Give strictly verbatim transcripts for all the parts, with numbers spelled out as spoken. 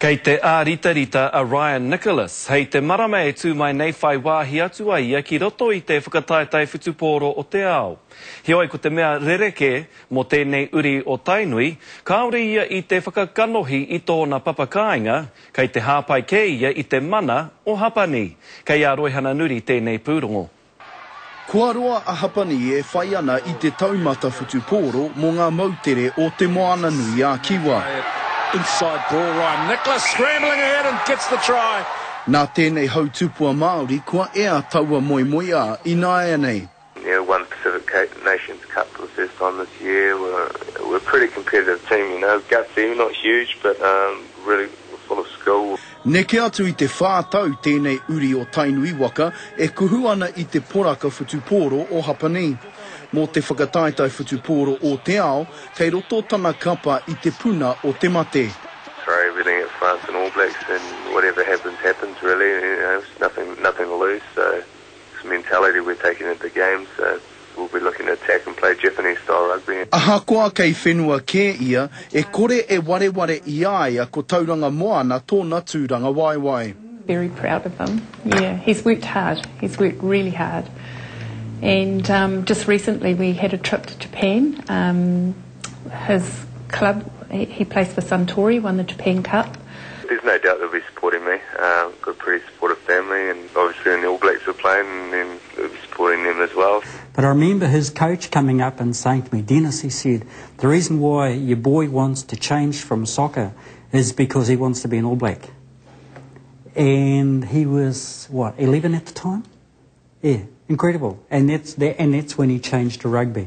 Kei te ā-rita-rita a Ryan Nicholas, hei te marama e tū mai nei whai wāhi atu a ia ki roto i te whakataetai whutupōro o te ao. Heoi ko te mea rereke mo tēnei uri o Tainui, kaore ia i te whakakanohi i tōna papakāinga, kei te hāpai ke ia i te mana o Hapani, kei a Roihana Nuri tēnei pūrongo. Kua roa a Hapani e whai ana i te taumata whutupōro mo ngā mautere o te moana nui a Kiwa. Inside ball, Ryan Nicholas scrambling ahead and gets the try. Nā tēnei hautupua Māori kua ea taua moi moi a i nāia nei. Yeah, won Pacific Nations Cup for the first time this year. We're, we're a pretty competitive team, you know. Gutsy, not huge, but um, really full of skill. Neke atu i te whātau tēnei uri o Tainui waka e kuhu ana i te poraka whutupōro o Hapani. Mō te whakataetai whutupōro o te ao, kei roto tana kapa i te puna o te mate. Throw everything at France and All Blacks and whatever happens, happens really. You know, it's nothing, nothing to lose, so it's a mentality we're taking into the game, so we'll be looking to attack and play Japanese-style rugby. Ahakoa kei whenua kē ia, e kore e wareware i aia ko tauranga moana tōna tūranga waiwai. Very proud of him, yeah. He's worked hard, he's worked really hard. And um, just recently we had a trip to Japan. Um, his club, he, he plays for Suntory, won the Japan Cup. There's no doubt they'll be supporting me. Um, got a pretty supportive family, and obviously when the All Blacks are playing, and then they'll be supporting them as well. But I remember his coach coming up and saying to me, Dennis, he said, the reason why your boy wants to change from soccer is because he wants to be an All Black. And he was, what, eleven at the time? Yeah. Incredible, and that's that, and that's when he changed to rugby.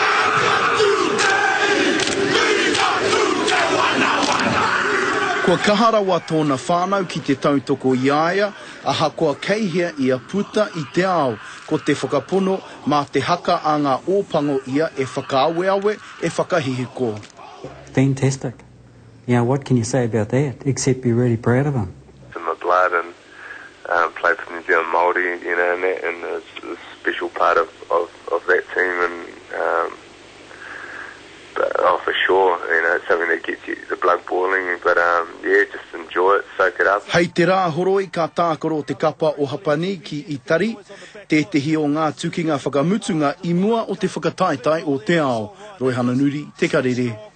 Kua kaharawa tōna whānau ki te tautoko i aia, aha kua keihea ia puta i te ao, ko te whakapono mā te haka a ngā ōpango ia e whakaaweawe e whakahihiko. Fantastic. You know, what can you say about that, except be really proud of him? It's in my blood, and Um, played for New Zealand Māori, you know, and, that, and it's a special part of, of, of that team, and um, but, oh, for sure, you know, it's something that gets you, the blood boiling, but um, yeah, just enjoy it, soak it up. Hei te rā horoi ka tākaro te kapa o Hapani ki i tari, te te hi o ngā tukinga whakamutunga i mua o te whakataetai o te ao. Roihana Nuri, te karere.